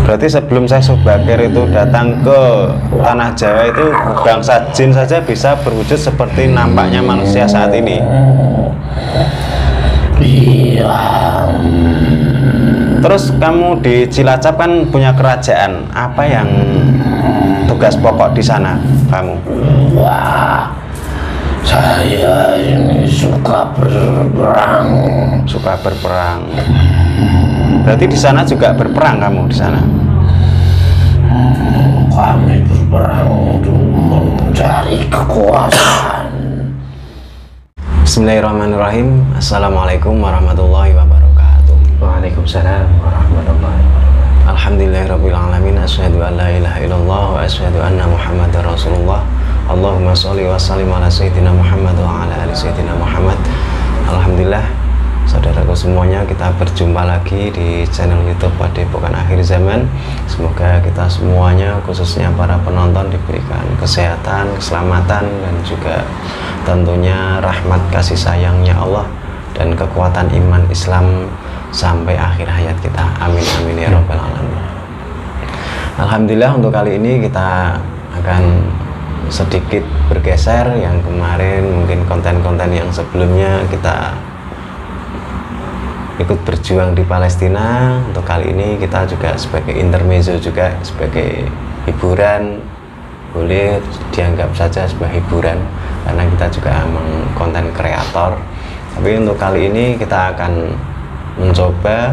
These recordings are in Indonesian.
Berarti sebelum Syekh Subakir itu datang ke tanah Jawa itu bangsa jin saja bisa berwujud seperti nampaknya manusia saat ini. Iya. Terus kamu di Cilacap kan punya kerajaan. Apa yang tugas pokok di sana kamu? Wah, saya ini suka berperang. Suka berperang. Berarti di sana juga berperang kamu di sana? Kami berperang untuk mencari kekuasaan. Bismillahirrahmanirrahim. Assalamualaikum warahmatullahi wabarakatuh. Waalaikumsalam warahmatullahi wabarakatuh. Alhamdulillahirrabbilalamin. Asyhadu an la ilaha illallah wa asyhadu anna Muhammadar Rasulullah. Allahumma sholli wa sallim ala sayyidina Muhammad wa ala ali sayyidina Muhammad. Alhamdulillah, saudaraku semuanya, kita berjumpa lagi di channel YouTube Padepokan Akhir Zaman. Semoga kita semuanya, khususnya para penonton, diberikan kesehatan, keselamatan, dan juga tentunya rahmat kasih sayangnya Allah dan kekuatan iman Islam sampai akhir hayat kita. Amin amin ya rabbal alamin. Alhamdulillah, untuk kali ini kita akan sedikit bergeser. Yang kemarin mungkin konten-konten yang sebelumnya kita ikut berjuang di Palestina, untuk kali ini kita juga sebagai intermezzo, juga sebagai hiburan, boleh dianggap saja sebagai hiburan karena kita juga memang konten kreator. Tapi untuk kali ini kita akan mencoba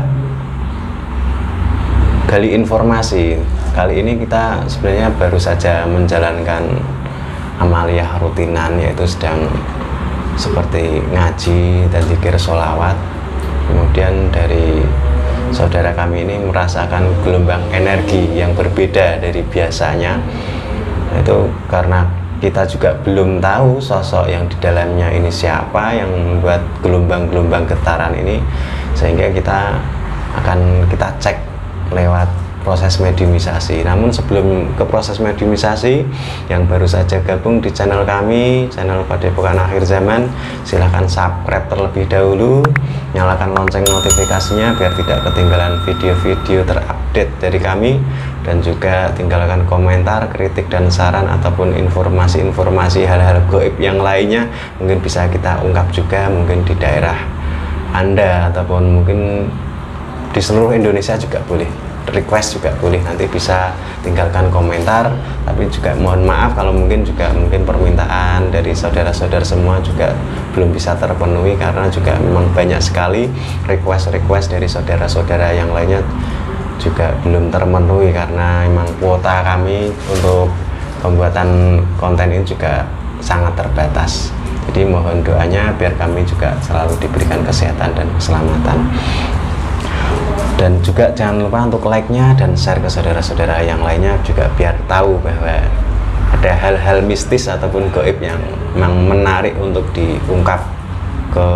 gali informasi. Kali ini kita sebenarnya baru saja menjalankan amaliyah rutinan, yaitu sedang seperti ngaji dan zikir sholawat. Kemudian dari saudara kami ini merasakan gelombang energi yang berbeda dari biasanya. Itu karena kita juga belum tahu sosok yang di dalamnya ini siapa yang membuat gelombang-gelombang getaran ini, sehingga kita cek lewat proses mediumisasi. Namun sebelum ke proses mediumisasi, yang baru saja gabung di channel kami, channel Padepokan Akhir Zaman, silahkan subscribe terlebih dahulu, nyalakan lonceng notifikasinya biar tidak ketinggalan video-video terupdate dari kami, dan juga tinggalkan komentar, kritik dan saran ataupun informasi-informasi hal-hal gaib yang lainnya, mungkin bisa kita ungkap juga mungkin di daerah Anda ataupun mungkin di seluruh Indonesia juga boleh. Request juga boleh, nanti bisa tinggalkan komentar. Tapi juga mohon maaf kalau mungkin permintaan dari saudara-saudara semua juga belum bisa terpenuhi, karena juga memang banyak sekali request dari saudara-saudara yang lainnya juga belum terpenuhi, karena memang kuota kami untuk pembuatan konten ini juga sangat terbatas. Jadi mohon doanya biar kami juga selalu diberikan kesehatan dan keselamatan. Dan juga jangan lupa untuk like-nya dan share ke saudara-saudara yang lainnya juga, biar tahu bahwa ada hal-hal mistis ataupun gaib yang memang menarik untuk diungkap ke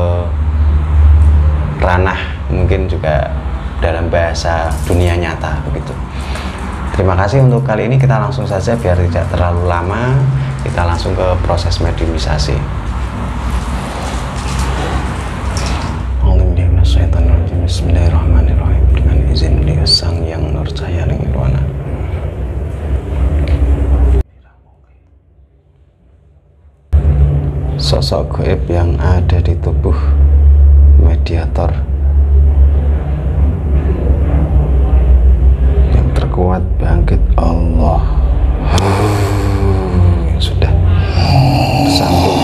ranah mungkin juga dalam bahasa dunia nyata begitu. Terima kasih. Untuk kali ini kita langsung saja biar tidak terlalu lama, kita langsung ke proses mediumisasi. Bismillahirrahmanirrahim. Dengan izin beliau Sang Yang Nur Cahaya Nirwana. Sosok gaib yang ada di tubuh mediator yang terkuat bangkit Allah yang sudah bersambung.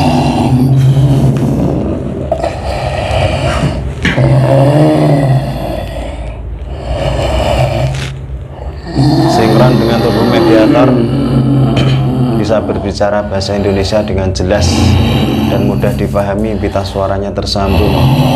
Sinkron dengan tubuh mediator, bisa berbicara bahasa Indonesia dengan jelas dan mudah dipahami, pita suaranya tersambung,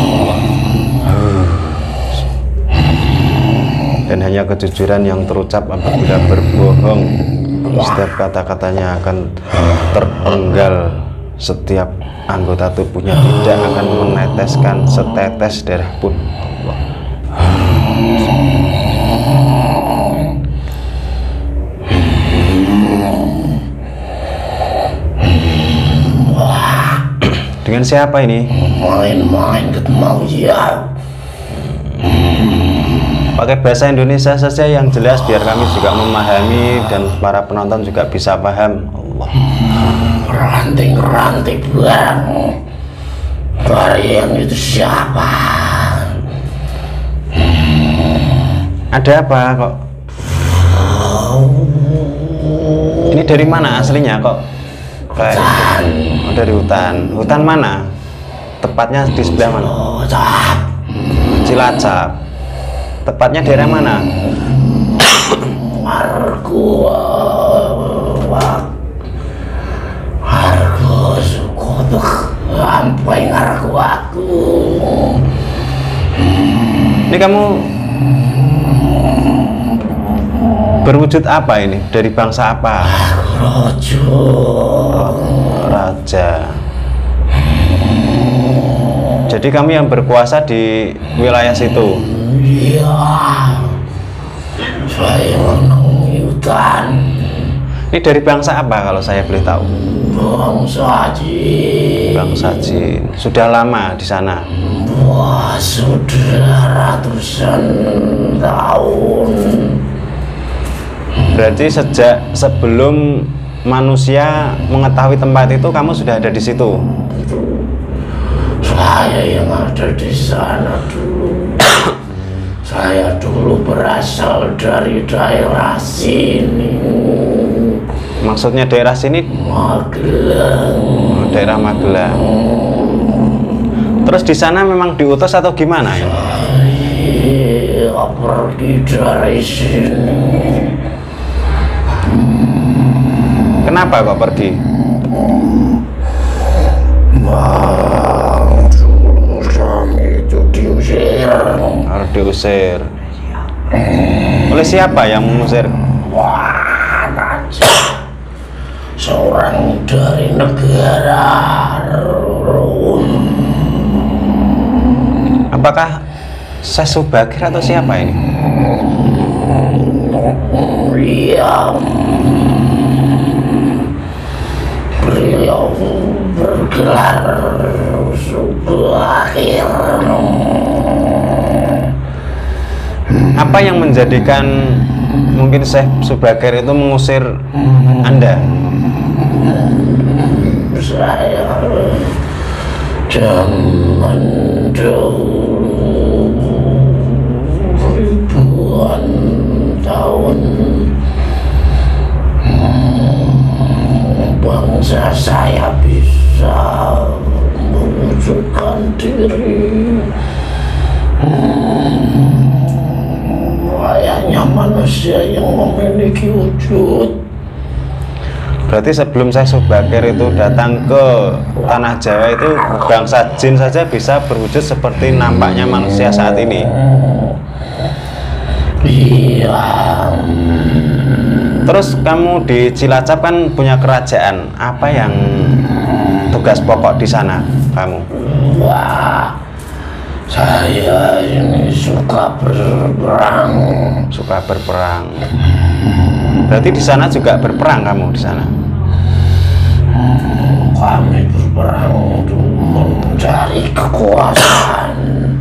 dan hanya kejujuran yang terucap. Apabila berbohong, setiap kata-katanya akan terpenggal, setiap anggota tubuhnya tidak akan meneteskan setetes darah pun. Dengan siapa ini? Main-main ketemu ya. Pakai bahasa Indonesia saja yang jelas biar kami juga memahami dan para penonton juga bisa paham. Allah. Ranting-ranting bang. Kalian itu siapa? Ada apa kok? Ini dari mana aslinya kok? Kayak oh, dari hutan. Hutan mana? Tepatnya di sebelah mana? Cilacap. Tepatnya daerah mana? Margo suku sampai ngargo aku. Ini kamu berwujud apa ini? Dari bangsa apa? Raja. Jadi kamu yang berkuasa di wilayah situ? Iya. Saya menang hutan. Ini dari bangsa apa kalau saya boleh tahu? Bangsa Jin. Bangsa Jin. Sudah lama di sana? Wah, sudah ratusan tahun. Berarti sejak sebelum manusia mengetahui tempat itu kamu sudah ada di situ? Saya yang ada di sana dulu. Saya dulu berasal dari daerah sini. Maksudnya daerah sini? Magelang. Daerah Magelang. Terus di sana memang diutus atau gimana ya? Saya pergi dari sini. Kenapa kok pergi? Kami itu diusir. Harus diusir. Oleh siapa yang mengusir? Wah, raja. Seorang dari negara Rum. Apakah Syekh Subakir atau siapa ini? Iya. Beliau bergelar Subakir. Apa yang menjadikan mungkin Syekh Subakir itu mengusir Anda? Saya zaman dulu ribuan tahun bangsa saya bisa mewujudkan diri. Layaknya manusia yang memiliki wujud. Berarti sebelum Syekh Subakir itu datang ke tanah Jawa itu bangsa jin saja bisa berwujud seperti nampaknya manusia saat ini. Iya. Terus kamu di Cilacap kan punya kerajaan. Apa yang tugas pokok di sana kamu? Wah, saya ini suka berperang. Suka berperang. Berarti di sana juga berperang kamu di sana? Kami berperang untuk mencari kekuasaan.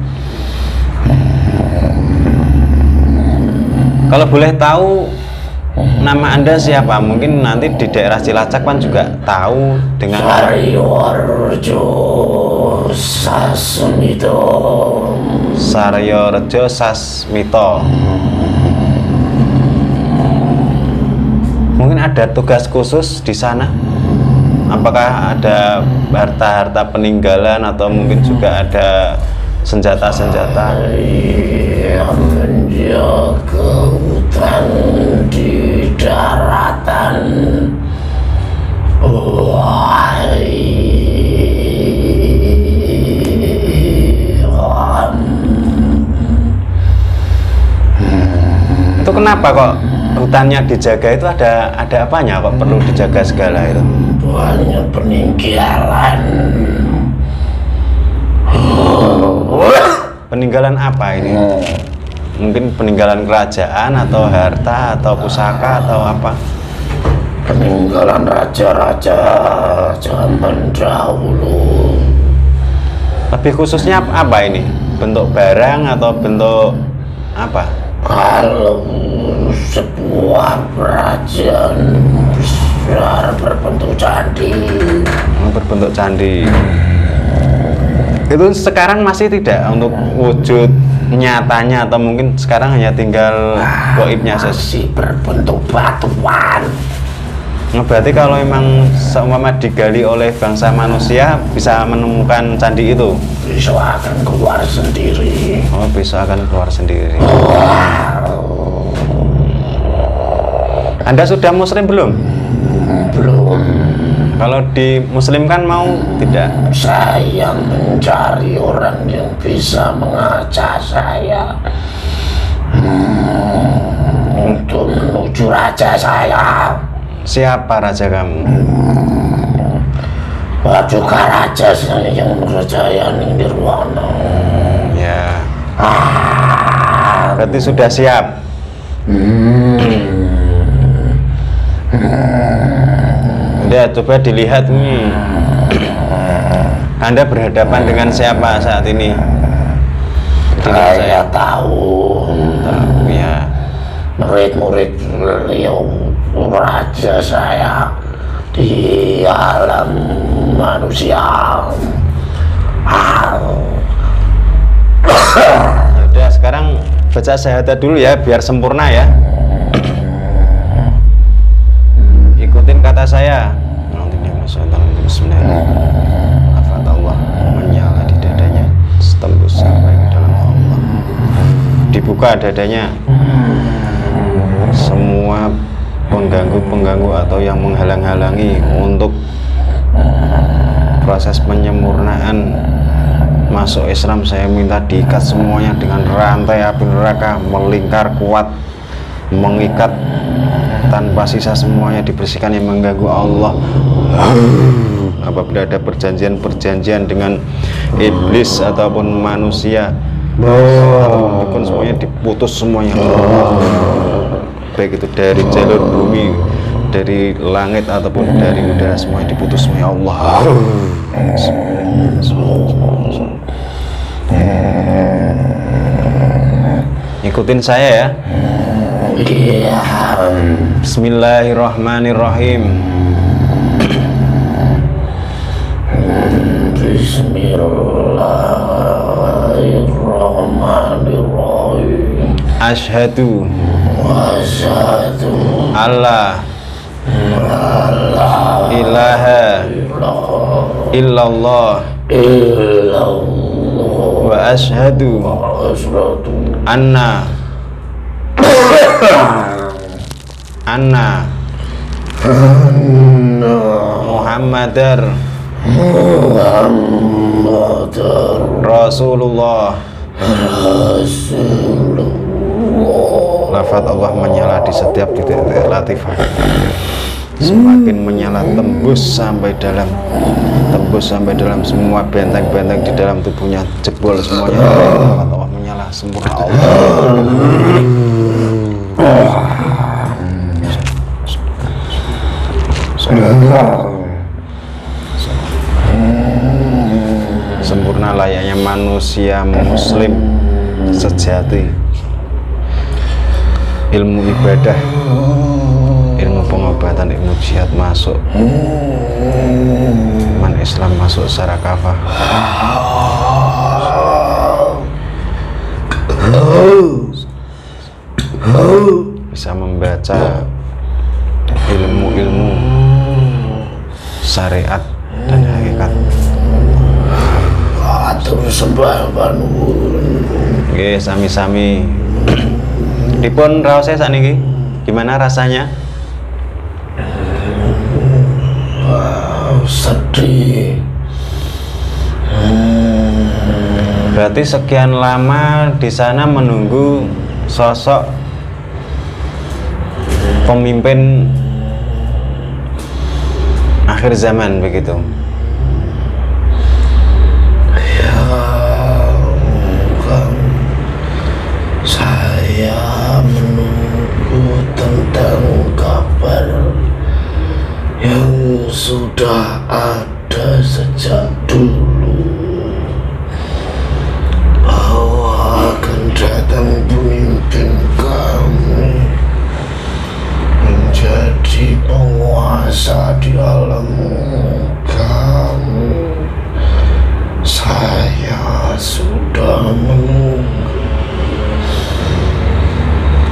Kalau boleh tahu nama Anda siapa? Mungkin nanti di daerah Cilacap kan juga tahu dengan Saryorejo Sasmito. Saryorejo Sasmito. Mungkin ada tugas khusus di sana? Apakah ada harta-harta peninggalan atau mungkin juga ada senjata-senjata? Yang menjaga hutan di daratan. Itu kenapa kok hutannya dijaga itu ada apanya kok perlu dijaga segala itu? Banyak peninggalan. Peninggalan apa ini? Mungkin peninggalan kerajaan atau harta atau pusaka atau apa? Peninggalan raja-raja zaman dahulu. Lebih khususnya apa ini? Bentuk barang atau bentuk apa? Kalau sebuah kerajaan besar berbentuk candi. Berbentuk candi. Itu sekarang masih tidak untuk wujud nyatanya, atau mungkin sekarang hanya tinggal goibnya saja? Masih berbentuk batuan. Nah, berarti kalau memang seumpama digali oleh bangsa manusia bisa menemukan candi itu? Bisa akan keluar sendiri. Oh, bisa akan keluar sendiri. Anda sudah muslim belum? Belum. Kalau dimuslimkan mau tidak? Saya mencari orang yang bisa mengajak saya untuk menuju raja saya. Siapa raja kamu? Juga raja saya yang mengerjayani Nirwana. Ya. Berarti sudah siap. Udah, coba dilihat nih. Anda berhadapan dengan siapa saat ini? Saya tahu. Ya. Murid-murid beliau raja saya di alam manusia. Udah, sekarang baca syahadat dulu ya, biar sempurna ya. Ikutin kata saya. Bismillahirrahmanirrahim. Allah menyala di dadanya, tembus sampai ke dalam Allah. Dibuka dadanya. Semua pengganggu-pengganggu atau yang menghalang-halangi untuk proses penyempurnaan masuk Islam, saya minta diikat semuanya dengan rantai api neraka, melingkar kuat, mengikat tanpa sisa, semuanya dibersihkan yang mengganggu Allah. Apabila ada perjanjian-perjanjian dengan iblis ataupun manusia ataupun dukun, semuanya diputus semuanya. Baik itu dari jalur bumi, dari langit ataupun dari udara, semuanya diputus semuanya Allah. Ikutin saya ya. Bismillahirrahmanirrahim. Bismillahirrahmanirrahim. Asyhadu alla ilaha illallah wa asyhadu anna Muhammadar Rasulullah. Lafaz Allah menyala di setiap titik latifah, semakin menyala, tembus sampai dalam semua benteng-benteng di dalam tubuhnya, jebol semuanya. Lafaz Allah menyala sempurna Allah. Sempurna layaknya manusia muslim sejati. Ilmu ibadah, ilmu pengobatan, ilmu jihad masuk. Man Islam masuk secara kafah. Bisa membaca ilmu-ilmu syariat dan hakikat. Terus sembah panuwun. Oke, sami-sami. Dipun raos saya saniki. Gimana rasanya? Wow, sedih. Berarti sekian lama di sana menunggu sosok pemimpin akhir zaman begitu. Saya menunggu tentang kabar yang sudah ada sejak dulu, bahwa akan datang pemimpin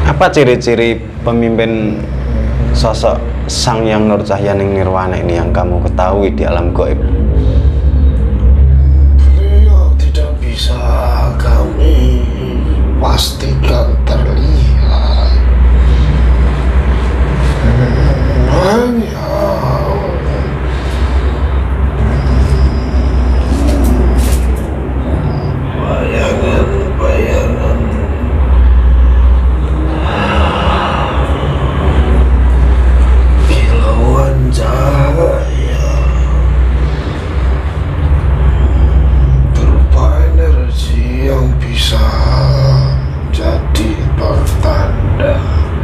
Apa ciri-ciri pemimpin sosok Sang Hyang Nur Cahyaning Nirwana ini yang kamu ketahui di alam gaib? Beliau tidak bisa kami pastikan terlihat, hanya bayangan-bayangan kilauan cahaya berupa energi yang bisa jadi pertanda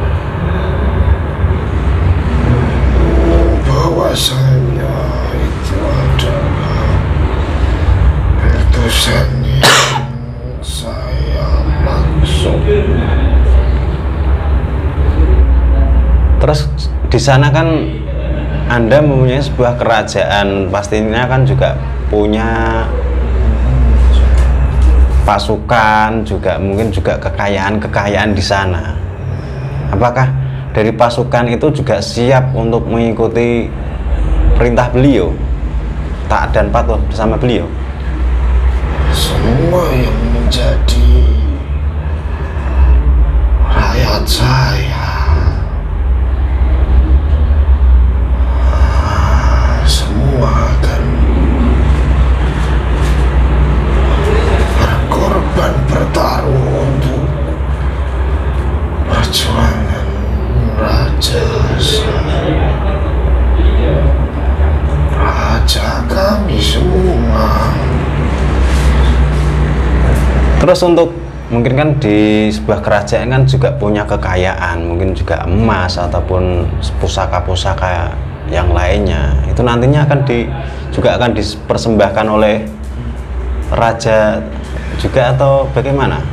bahwasanya itu adalah letusan yang saya maksud. Terus di sana kan Anda mempunyai sebuah kerajaan, pastinya kan juga punya pasukan, juga mungkin juga kekayaan di sana. Apakah dari pasukan itu juga siap untuk mengikuti perintah beliau, taat dan patuh bersama beliau? Semua yang menjadi rakyat saya, semua akan berkorban bertaruh untuk perjuangan raja saya, raja kami semua. Terus untuk mungkin kan di sebuah kerajaan kan juga punya kekayaan, mungkin juga emas ataupun pusaka-pusaka yang lainnya. Itu nantinya juga akan dipersembahkan oleh raja juga atau bagaimana?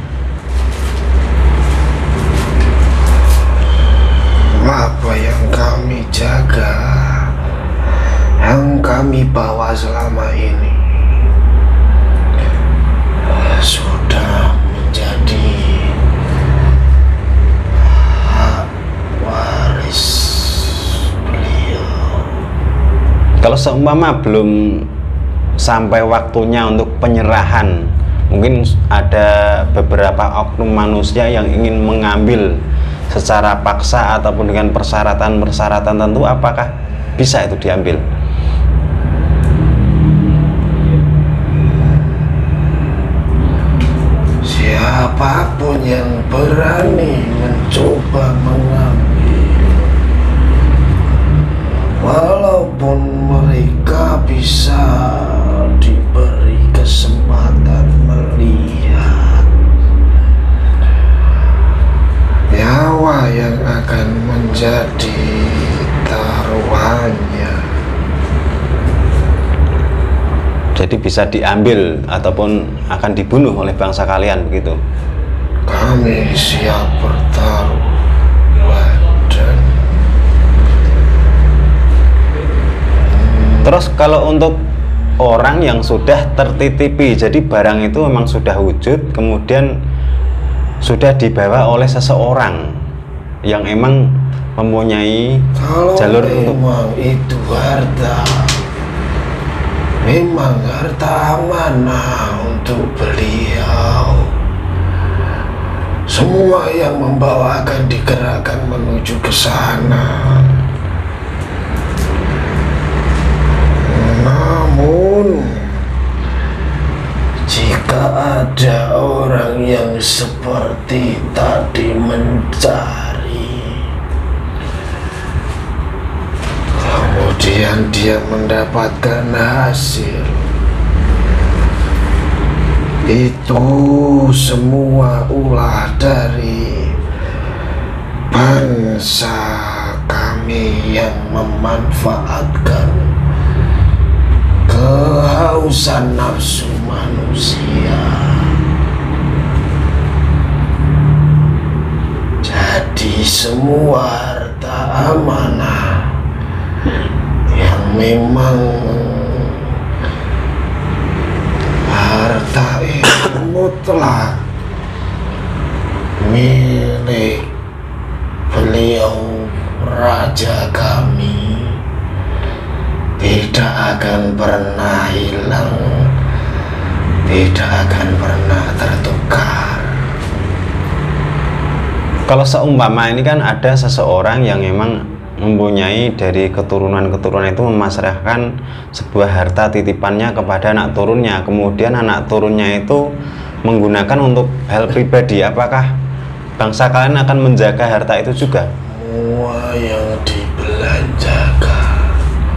Apa yang kami jaga, yang kami bawa selama ini sudah menjadi hak waris beliau. Kalau seumpama belum sampai waktunya untuk penyerahan, mungkin ada beberapa oknum manusia yang ingin mengambil secara paksa ataupun dengan persyaratan tentu, apakah bisa itu diambil? Siapapun yang berani mencoba mengambil, walaupun mereka bisa diberi kesempatan melihat, nyawa yang akan menjadi taruhannya. Jadi bisa diambil ataupun akan dibunuh oleh bangsa kalian begitu? Kami siap bertaruh badan. Terus kalau untuk orang yang sudah tertitipi, jadi barang itu memang sudah wujud, kemudian sudah dibawa oleh seseorang yang emang mempunyai jalur untuk itu harta, memang harta amanah untuk beliau. Semua yang membawa akan digerakkan menuju ke sana. Namun jika ada orang yang seperti tadi mencari, kemudian dia mendapatkan hasil, itu semua ulah dari bangsa kami yang memanfaatkan kehausan nafsu manusia. Jadi semua harta amanah yang memang harta itu mutlak milik raja kami tidak akan pernah hilang, tidak akan pernah tertukar. Kalau seumpama ini kan ada seseorang yang memang mempunyai dari keturunan-keturunan itu memasrahkan sebuah harta titipannya kepada anak turunnya, kemudian anak turunnya itu menggunakan untuk hal pribadi, apakah bangsa kalian akan menjaga harta itu juga? Semua yang dibelanjakan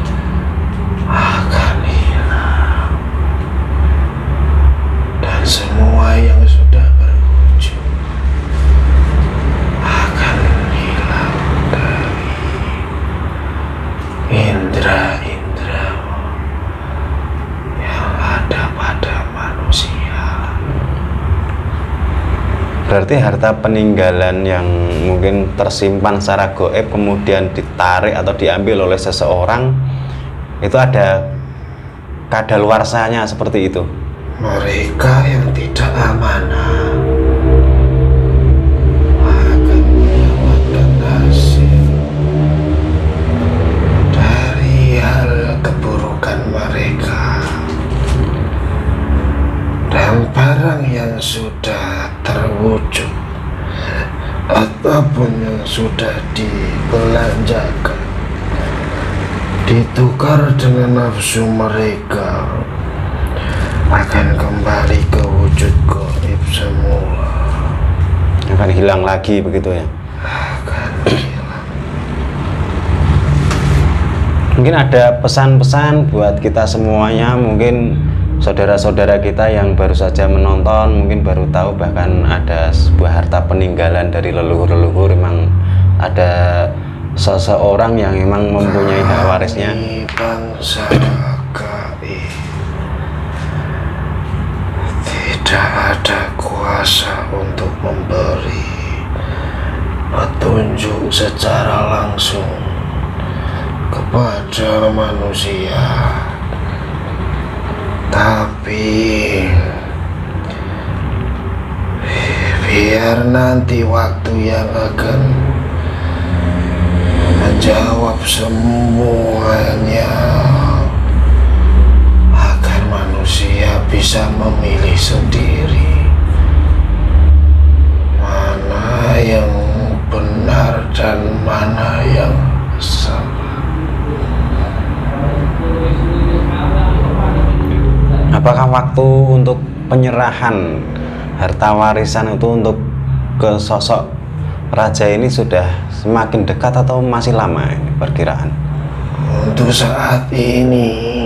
akan hilang, dan semua yang sudah berwujud akan hilang dari indera-indera yang ada pada manusia. Berarti harta peninggalan yang mungkin tersimpan secara goib kemudian ditarik atau diambil oleh seseorang itu ada kadaluarsanya seperti itu. Mereka yang tidak amanah akan mendapatkan hasil dari hal keburukan mereka, dan barang yang sudah terwujud ataupun yang sudah dibelanjakan ditukar dengan nafsu mereka akan kembali ke wujud gaib semua, Akan hilang lagi begitu ya. akan hilang. Mungkin ada pesan-pesan buat kita semuanya, mungkin saudara-saudara kita yang baru saja menonton mungkin baru tahu bahkan ada sebuah harta peninggalan dari leluhur-leluhur, memang ada seseorang yang memang mempunyai hak warisnya. Kami bangsa gaib tidak ada kuasa untuk memberi petunjuk secara langsung kepada manusia, tapi biar nanti waktu yang akan menjawab semuanya, agar manusia bisa memilih sendiri mana yang benar dan mana yang salah. Apakah waktu untuk penyerahan harta warisan itu untuk ke sosok raja ini sudah semakin dekat atau masih lama ini perkiraan? Untuk saat ini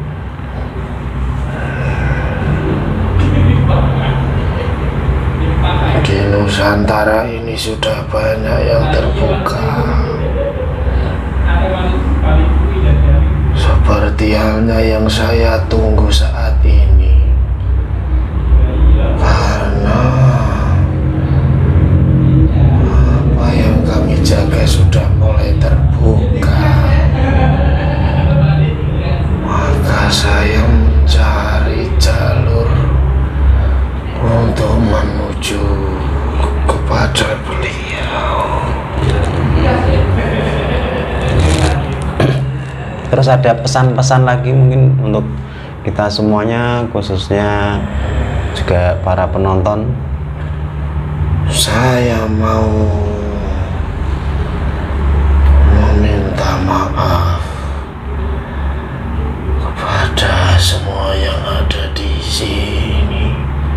di Nusantara ini sudah banyak yang terbuka, seperti halnya yang saya tunggu saat ini, karena apa yang kami jaga sudah mulai terbuka. Maka saya mencari jalur untuk menuju kepada beliau. Terus ada pesan-pesan lagi mungkin untuk kita semuanya, khususnya juga para penonton? Saya mau meminta maaf kepada semua yang ada di sini.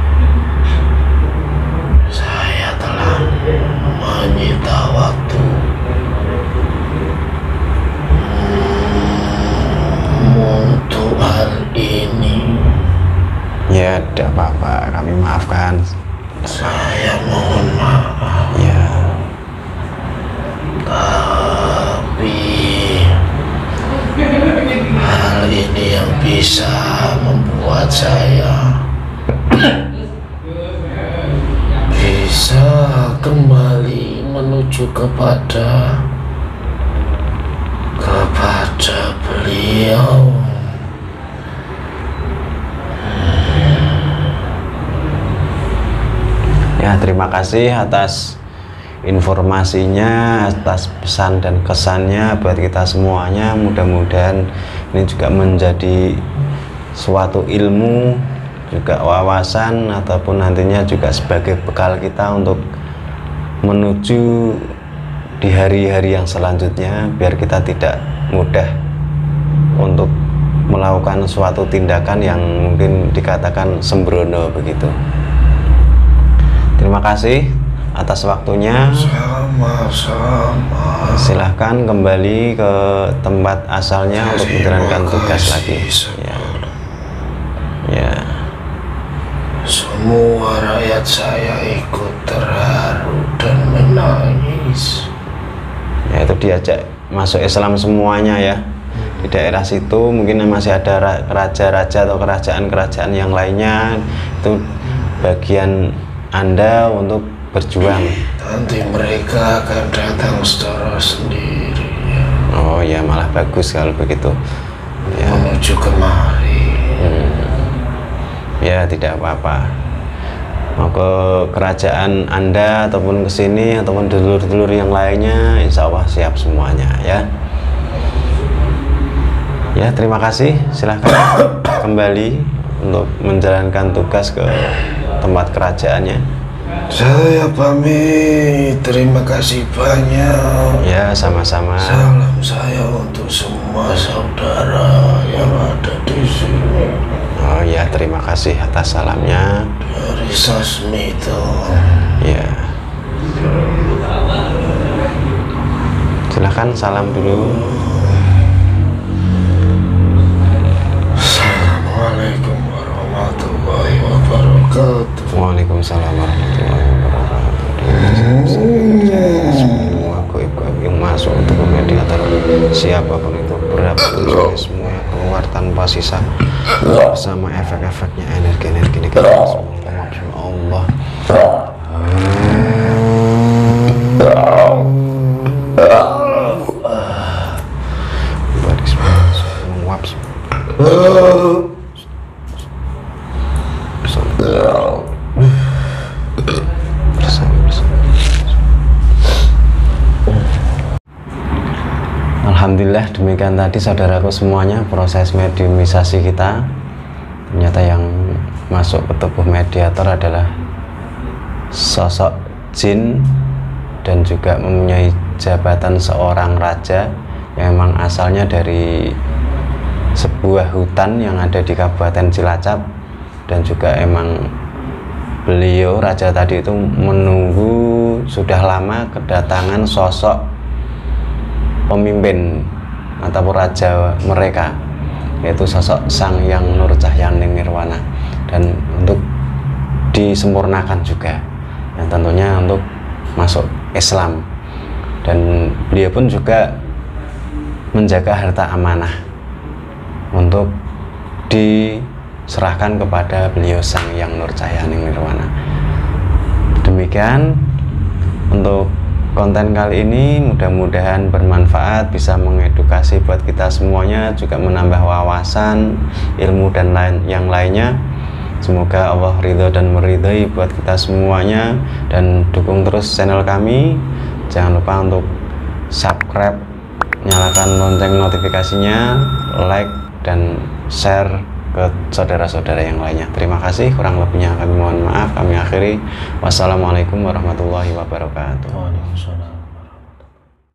Saya telah menyita waktu untuk hal ini. Ya, tidak apa-apa, kami maafkan. Saya mohon maaf. Ya, Tapi hal ini yang bisa membuat saya bisa kembali menuju kepada beliau. ya, terima kasih atas informasinya, atas pesan dan kesannya buat kita semuanya. Mudah-mudahan ini juga menjadi suatu ilmu, juga wawasan, ataupun nantinya juga sebagai bekal kita untuk menuju di hari-hari yang selanjutnya, biar kita tidak mudah untuk melakukan suatu tindakan yang mungkin dikatakan sembrono begitu. Terima kasih atas waktunya. Sama-sama. Silahkan kembali ke tempat asalnya untuk menjalankan tugas lagi. Ya. Semua rakyat saya ikut terharu dan menangis. Ya, itu diajak masuk Islam semuanya ya. Di daerah situ mungkin masih ada raja-raja atau kerajaan-kerajaan yang lainnya, itu bagian Anda untuk berjuang. Nanti mereka akan datang secara sendiri. Oh ya, malah bagus kalau begitu ya. Menuju kemari. Ya, tidak apa-apa. Mau ke kerajaan Anda ataupun ke sini ataupun dulur-dulur yang lainnya, insya Allah siap semuanya ya. Ya, terima kasih. Silahkan kembali untuk menjalankan tugas ke tempat kerajaannya. Saya pamit. Terima kasih banyak. Ya, sama-sama. Salam saya untuk semua saudara yang ada di sini. Oh ya, terima kasih atas salamnya. Dari Sasmito. Ya. Silahkan salam dulu. Assalamualaikum warahmatullahi wabarakatuh. Waalaikumsalam warahmatullahi wabarakatuh. Semua goib-goib yang masuk untuk mediator, siapapun itu, berapa semua keluar tanpa sisa, bersama efek-efeknya, energi-energi negatif. Allah. Alhamdulillah, demikian tadi saudaraku semuanya proses mediumisasi kita. Ternyata yang masuk ke tubuh mediator adalah sosok jin dan juga mempunyai jabatan seorang raja yang memang asalnya dari sebuah hutan yang ada di Kabupaten Cilacap, dan juga emang beliau raja tadi itu menunggu sudah lama kedatangan sosok pemimpin ataupun raja mereka, yaitu sosok Sang Hyang Nur Cahyaning Nirwana, dan untuk disempurnakan juga yang tentunya untuk masuk Islam. Dan beliau pun juga menjaga harta amanah untuk diserahkan kepada beliau Sang Hyang Nur Cahyaning Nirwana. Demikian untuk konten kali ini, mudah-mudahan bermanfaat, bisa mengedukasi buat kita semuanya, juga menambah wawasan, ilmu dan yang lainnya. Semoga Allah ridho dan meridhai buat kita semuanya, dan dukung terus channel kami. Jangan lupa untuk subscribe, nyalakan lonceng notifikasinya, like dan share ke saudara-saudara yang lainnya. Terima kasih, kurang lebihnya kami mohon maaf. Kami akhiri. Wassalamualaikum warahmatullahi wabarakatuh. Waalaikumsalam.